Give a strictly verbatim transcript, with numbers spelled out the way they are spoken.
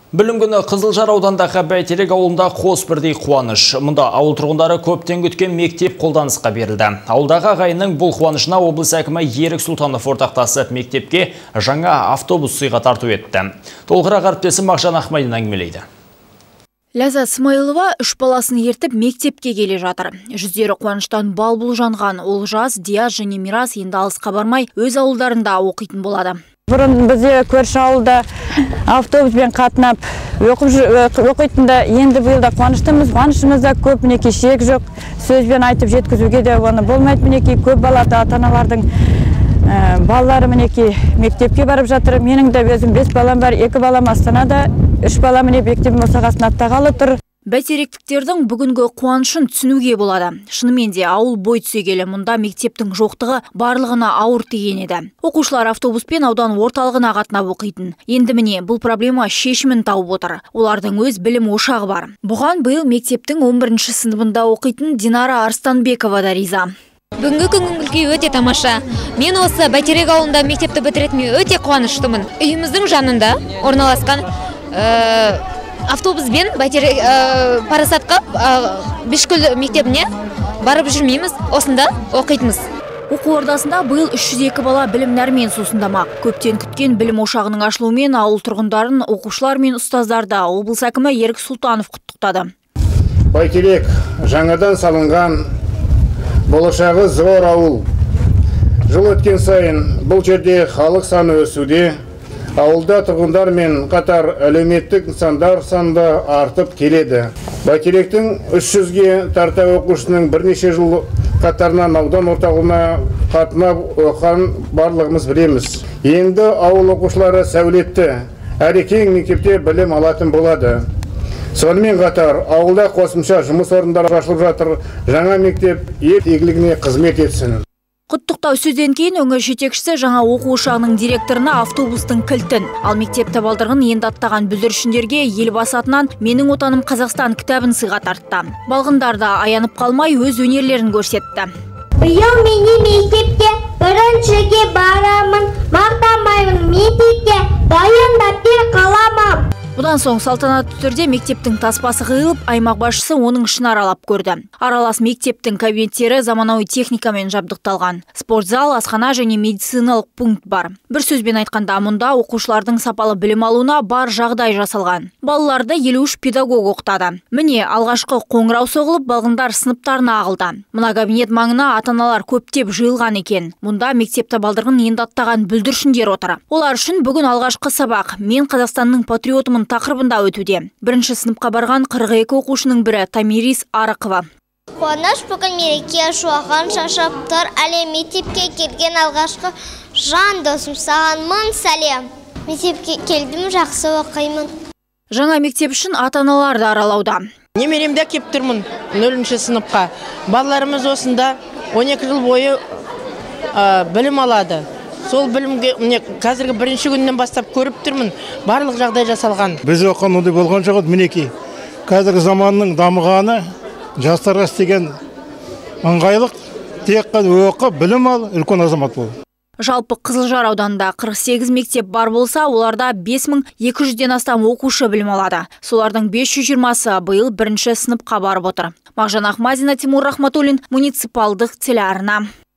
Білім күні Қызылжар аудандағы Бәйтерек ауылында қос бірдей қуаныш. Мұнда ауыл тұрғындары көптен күткен мектеп қолданысқа берілді. Ауылдағы ағайынның бұл қуанышына облыс әкімі Ерік Сұлтанов ортақтасып мектепке жаңа автобус сыйға тарту етті. Толығырақ әріптесім Мағжан Ахмайдин әңгімелейді. Ләззат Смайылова үш баласын ертіп мектепке келе жатыр. Жүздері қуаныштан бал-бұл жанған Олжас, Диас және Мирас енді алысқа бармай өз ауылдарында оқитын болады. Бұрын бізде көрші ауылда автобуспен қатынап оқитында, енді биылда қуаныштымыз. Қуанышымызда көп мінекей шек жоқ. Сөзбен айтып жеткізуге де оны болмайды. Мінекей көп балаты ата-аналардың балалары мінекей мектепке барып жатыр. Менің де өзім бес балам бар, екі балам Астанада, үш балам міне мектебім осағасын аттағалы тұр. Бәйтеректіктердің бүгінгі қуанышын түсінуге болады. Шынымен де ауыл бой түсе келе мұнда мектептің жоқтығы барлығына ауыр тиген еді. Оқушылар автобуспен аудан орталығына қатынап оқитын. Енді міне бұл проблема шешімін тауып отыр. Олардың өз білім ошағы бар. Бұған биыл мектептің он бірінші сыныбында оқитын Динара Арстанбекова да риза. Бүгінгі көңіл-күй өте тамаша. Мен осы Бәйтерек ауылында мектепті бітіретіме өте қуаныштымын. Үйіміздің жанында орналасқан автобуспен Бәйтерек Парасатқа Бешкөл мектебіне барып жүрмейміз, осында оқитынбыз. Оқу ордасында биыл үш жүз екі бала білім нәрмен сусындамақ. Көптен күткен білім ошағының ашылуымен ауыл тұрғындарын, оқушылар мен ұстаздарды облыс әкімі Ерік Сұлтанов құттықтады. Бәйтерек жаңадан салынған болашағы зор ауыл. Жыл өткен сайын бұл жерде халық саны өсуде. Ауылда тұрғындар мен қатар әлеуметтік нысандар саны артып келеді. Бәйтеректің үш жүзге тарта оқушының бірнеше жыл қатарынан аудан орталығына қатынап оққан барлығымыз білеміз. Енді ауыл оқушылары сәулетті, әрі кең мектепте білім алатын болады. Сонымен қатар ауылда қосымша жұмыс орындары ашылып жатыр. Жаңа мектеп ел игілігіне қызмет етсін. Құттықтау сөзден кейін өңір жетекшісі жаңа оқу ошағының директорына автобустың кілтін, ал мектеп табалдырығын енді аттаған бүлдіршіндерге елбасы атынан «Менің отаным Қазақстан» кітабын сыйға тартты. Балғындар да аянып қалмай өз өнерлерін көрсетті. Биыл мен мектепке біріншіге барамын, мақтамаймын, мектепке дайын дәптер қаламын. Бұдан соң салтанатты түрде мектептің таспасы қиылып, аймақ басшысы оның ішін аралап көрді. Аралас мектептің кабинеттері заманауи техникамен жабдықталған. Спортзал, асхана және медициналық пункт бар. Бір сөзбен айтқанда, мұнда оқушылардың сапалы білім алуына бар жағдай жасалған. Балаларды елу үш педагог оқытады. Міне, алғашқы қоңырау соғылып, балғындар сыныптарына ағылды. Мына кабинет маңына ата-аналар көптеп жиылған екен. Мұнда мектеп табалдырығын енді аттаған бүлдіршіндер отыр. Олар үшін бүгін алғашқы сабақ «Мен Қазақстанның патриотымын» тақырыбында өтуде. Бірінші сыныпқа барған қырық екі оқушының бірі Тамирис Арықова. Қуаныш бүгін мереке шуағын шашып тұр. Әлі мектепке келген алғашқы жан досым, саған мың сәлем. Мектепке келдім, жақсы оқимын. Жаңа мектеп үшін ата-аналар да аралауда. Немеремде кеп тұрмын нөлінші сыныпқа. Балаларымыз осында он екі жыл бойы білім алады. Сол білімге қазіргі бірінші күннен бастап көріп тұрмын, барлық жағдай жасалған. Біз оққан ондай болған жоқ, мінекей. Қазіргі заманның дамығаны жастарға істеген ыңғайлық, тек қана оқы, білім ал, үлкен азамат бол. Жалпы Қызылжар ауданында қырық сегіз мектеп бар болса, оларда бес мың екі жүзден астам оқушы білім алады. Солардың бес жүз жиырмасы биыл бірінші сыныпқа барып отыр. Мағжан Ахмайдин, Тимур Рахматуллин, муниципалдық телеарна.